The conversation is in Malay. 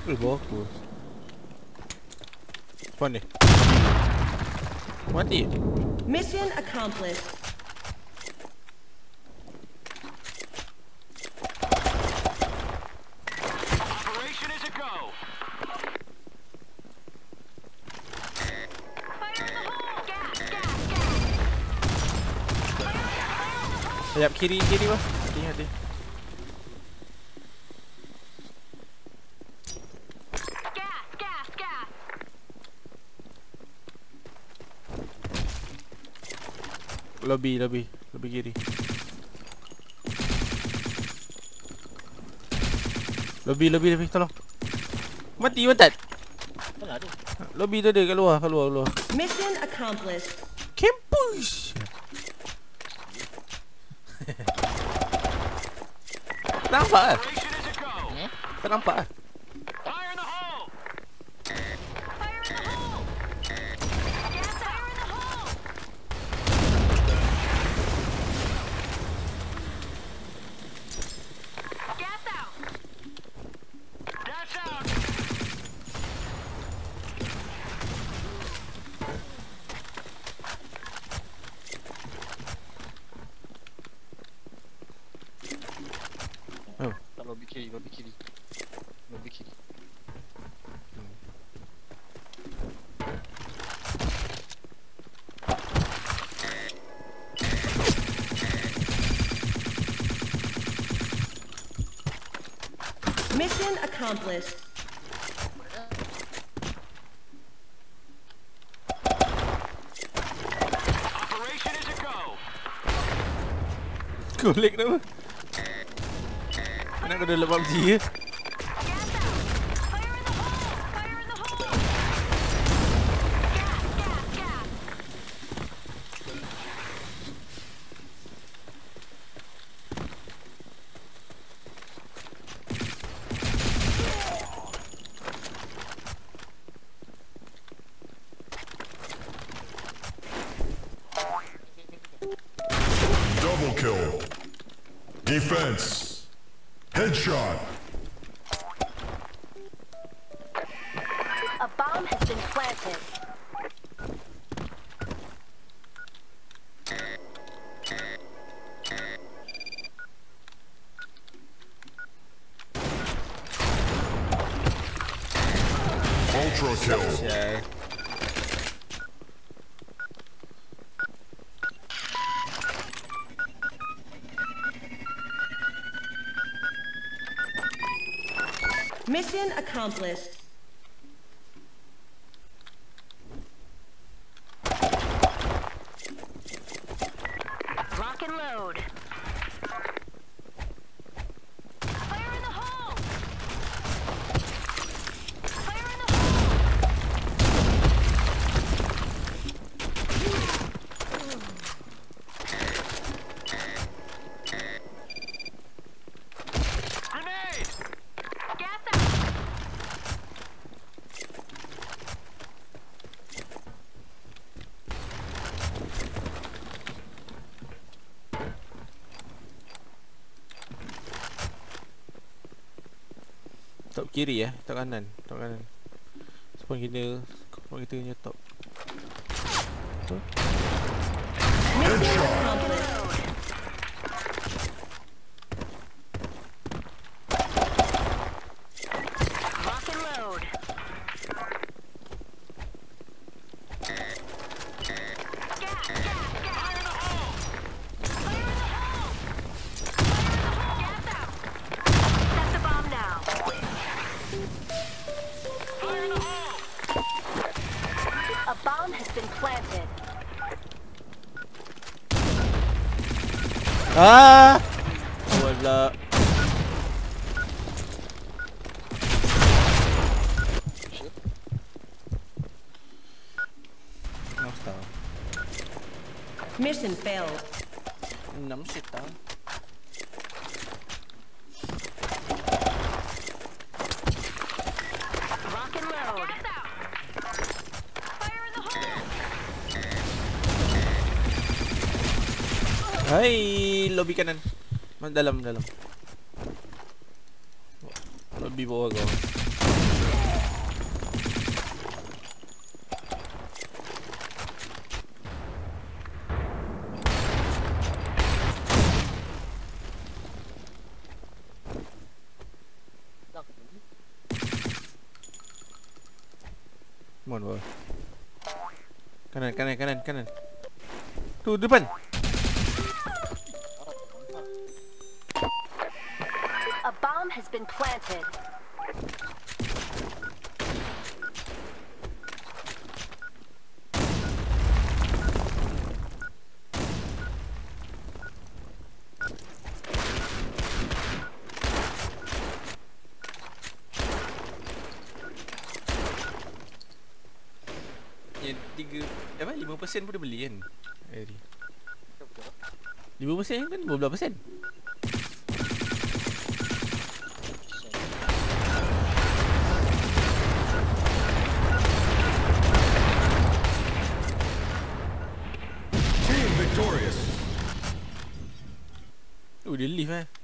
Bagus. Spawn ni. Mati. Mission accomplished. Operation is a go. Fire in the hole. Gas. Sayap kiri bos. Hati. Gas. Lobby kiri. Lobby tolong. Mati mantat. Mana tu? Lobby tu ada kat luar. Mission accomplished. Campus. Nampak ah? Operation is a go. Tak nampak ah? Fire in the hole. Fire in the hole. Gas out. Fire in the hole. Gas out. Gas out. Oh. Tak lobby kiri. Mission accomplished. Operation is a go. Golek nama. Mana kau dah lepas PUBG ke? Gas out. Fire in the hole. Fire in the hole. Gas. Double kill. Defense. Headshot. A bomb has been planted. Ultra kill. Syai. Mission accomplished. Lock and load. Fire in the hole. Fire in the hole. Grenade. Gas out. Top kiri top kanan. Spawn kita punya top. Mission accomplished. Lock and load. Fire in the hole. Fire in the hole. Gas out. Set the bomb now. Fire in the hole. A bomb has been planted. Ah! Wala. Mission failed. 6 shit tau. Lock and load. Gas out. Fire in the hole. Hai, lobby kanan. Dalam. Lobby bawah kau. Come on, bawah. Kanan. Tu depan. A bomb has been planted. Yang 5% pun dia beli kan. 5% kan 12%. Team victorious. Dia lift